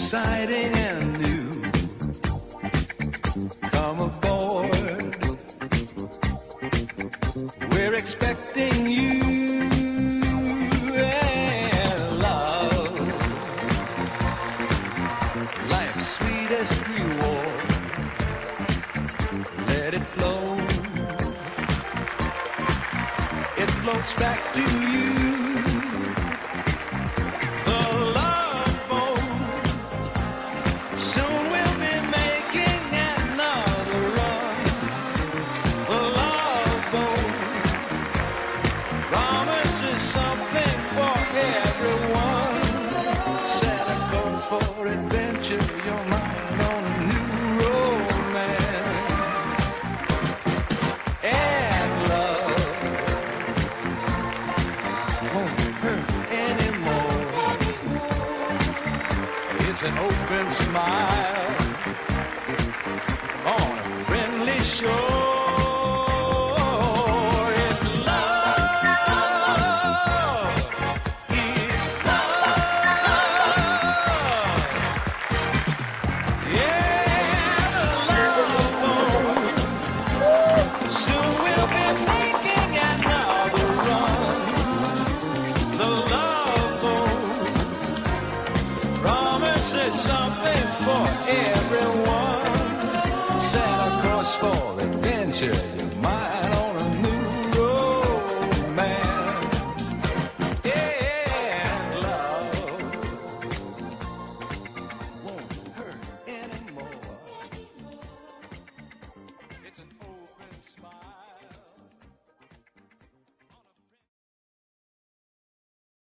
exciting and new. Come aboard, we're expecting you. And love, life's sweetest reward. Let it flow, it floats back to you. An open smile on a friendly shore. It's love, it's love. Yeah, love boat. Soon we'll be making another run. The love boat promises something for everyone. Set a course for adventure, you might